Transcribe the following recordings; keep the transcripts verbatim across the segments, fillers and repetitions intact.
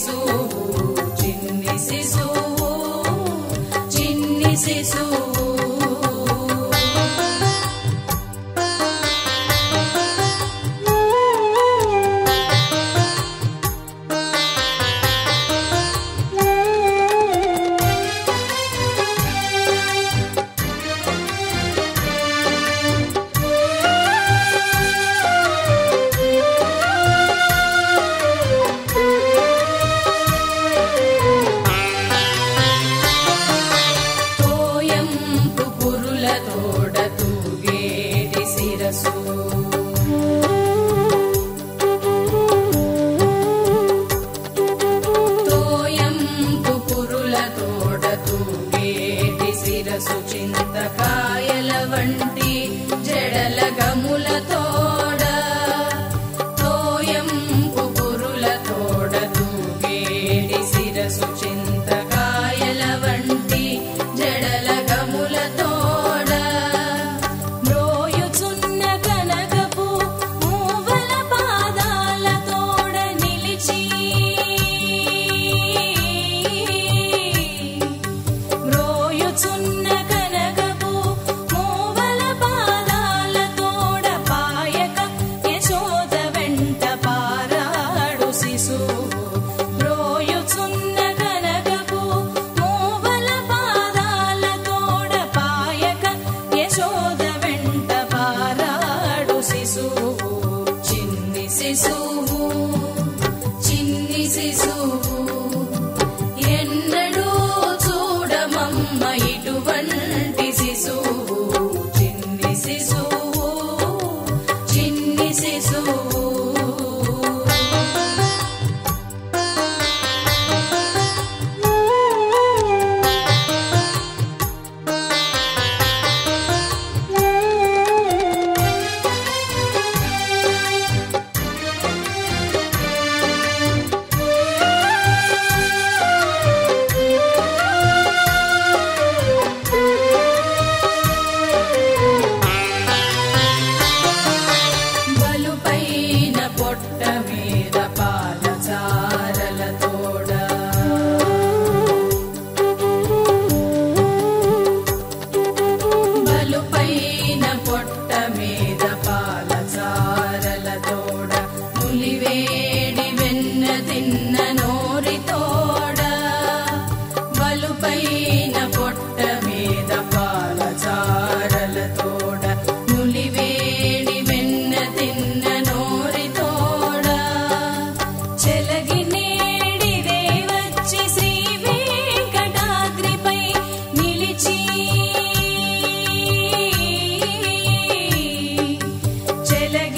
శిశువు చిన్ని శిశువు చిన్ని శిశువు చింతకాయల వంటి జడల గముల తోడ తోయంపు పురుల తోడ తూగేటి శిరసు చింతకాయల వంటి జడల గముల తోడ మ్రోయుచున్న కనకపు మూవల పాదాల తోడ నిలిచి మ్రోయుచున్న శిశువు చిన్ని శిశువు ఎన్నడూ చూడమమ్మ ఇటువంటి శిశువు చిన్ని శిశువు చిన్ని శిశువు వేడి వెన్న తిన్న నోరి తోడ బలుపైన పొట్ట మీద పాల చారల తోడ నులి వేడి వెన్న తిన్న నోరి తోడ చెలగి నేడిదే వచ్చి శ్రీ వెంకటాద్రిపై నిలిచి చెలగి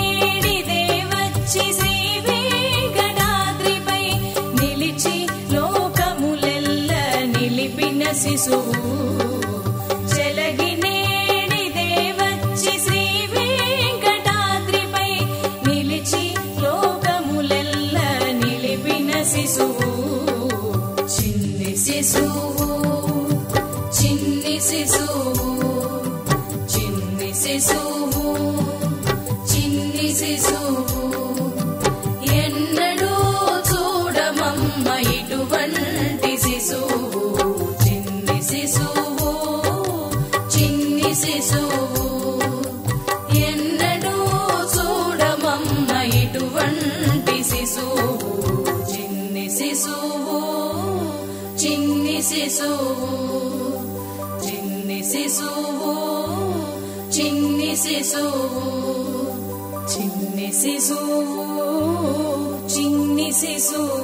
శ్రీ వెంకటాద్రిపై నిలిచి లోకములెల్ల నిలిపిన శిశువు చెలగి నేడిదే వచ్చి శ్రీ వెంకటాద్రిపై నిలిచి లోకములెల్ల నిలిపిన శిశువు చిన్ని శిశువు చిన్ని శిశువు చిన్ని శిశువు చిన్ని శిశువు ఎన్నడూ చూడమమ్మ ఇటువంటి శిశువు చిన్ని శిశువు చిన్ని శిశువు ఎన్నడూ చూడమమ్మ ఇటువంటి శిశువు చిన్ని శిశువు చిన్ని శిశువు చిన్ని శిశువు చిన్ని శిశువు చిన్ని శిశువు చిన్ని శిశువు